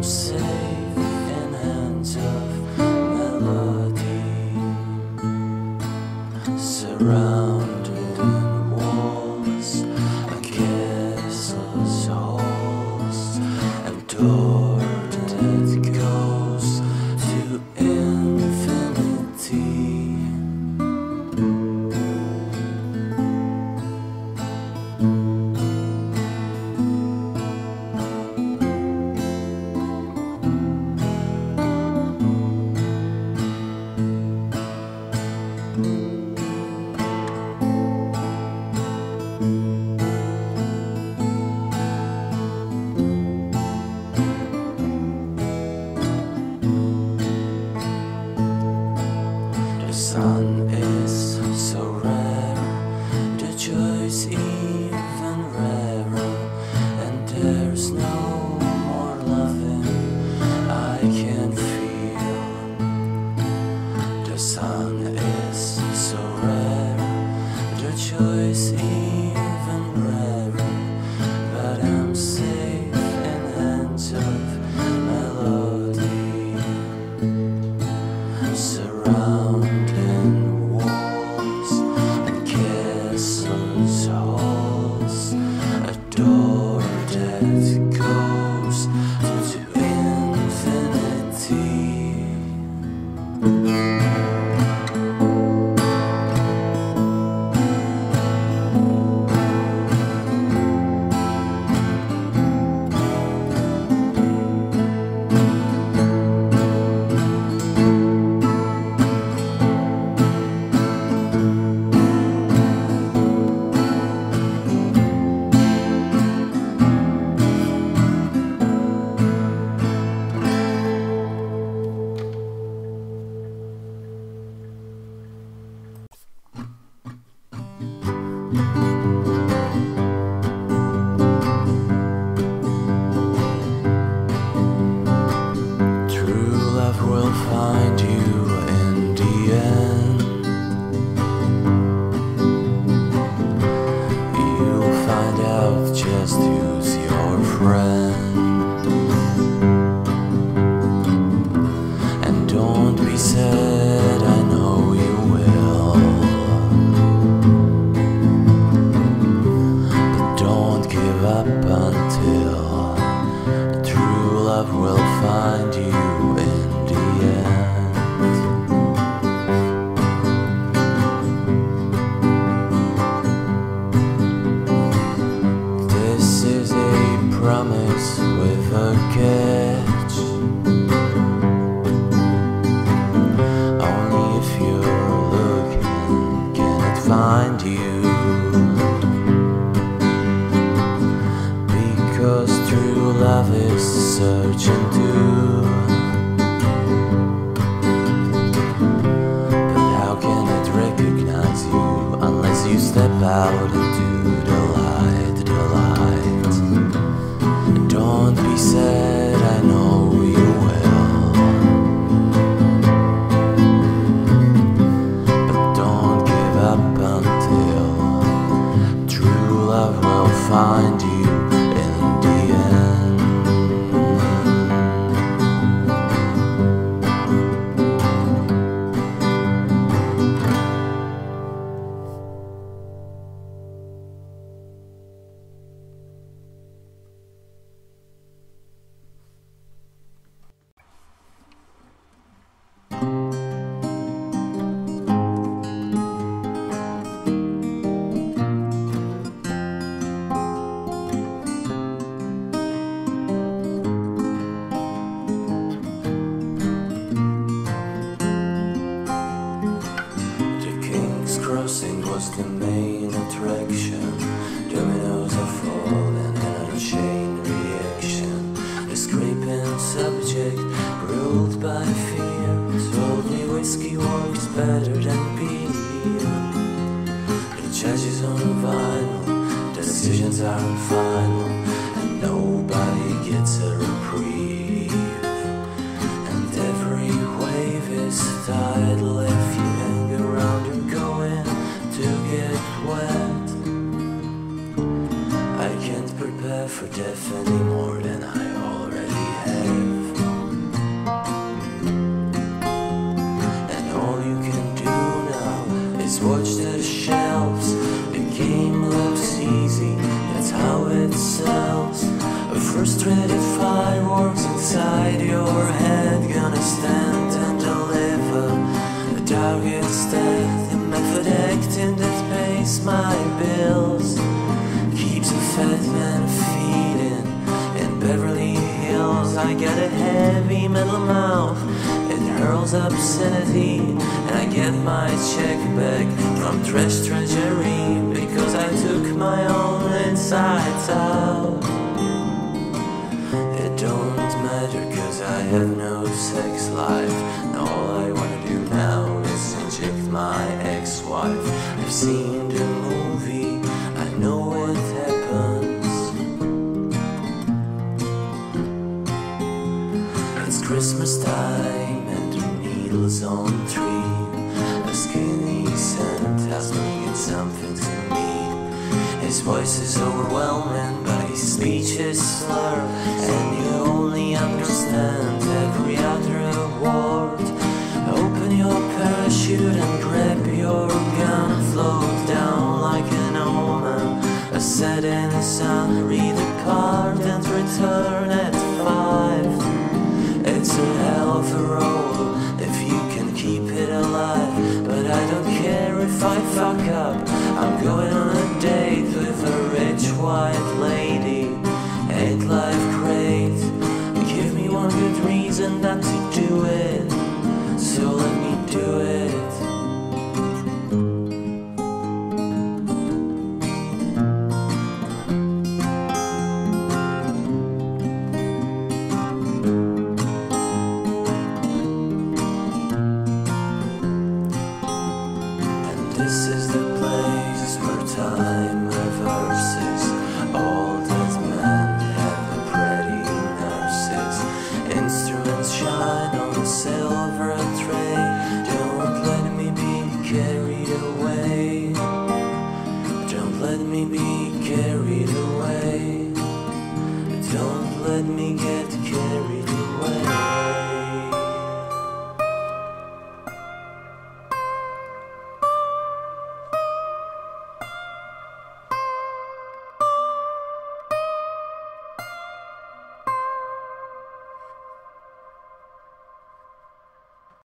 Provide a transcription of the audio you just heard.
safe in hands of melody, surrounded in walls and castles, halls, and door that goes to infinity. The sun is so rare, the joy's even rarer, and there's no more loving I can feel. The sun is so rare, the joy's even rarer, but I'm safe in hands of melody, surrounding walls and castles, halls, a door that goes to infinity. True love will find you in the end. You'll find out just who's your friend. And don't be sad, I know you will. But don't give up until true love will find you in the end. This is a promise with a catch. Only if you're looking can it find you. Because true love is searching too. But how can it recognize you unless you step out into the light, the light? Don't be sad, I know you will. But don't give up until true love will find you in the end. Crossing was the main attraction. Dominoes are falling in a chain reaction. The scraping subject ruled by fear told me whiskey works better than beer. The judges on vinyl, decisions aren't final, and nobody gets a reprieve. And every wave is tidal if you hang around and going to get wet. I can't prepare for death any more than I already have. forehead, gonna stand and deliver the darkest death, the method acting that pays my bills, keeps a fat man feeding in Beverly Hills. I got a heavy metal mouth, it hurls obscenity, and I get my check back from Trash Treasury because I took my own insides out. It don't matter cause I have no sex life, and all I wanna do now is inject my ex-wife. I've seen the movie, I know what happens. It's Christmas time and the needle's on tree. A skinny Santa's bringing something to me. His voice is overwhelming, but his speech is slurred, and you only understand every other word. Open your parachute and grab your gun, float down like an omen. A setting sun, read the card and return at 5. It's a hell of a roll if you can keep it alive, but I don't care if I fuck up. I'm going on a date with a rich white lady. Ain't life great? Give me one good reason not to do it, so let me do it.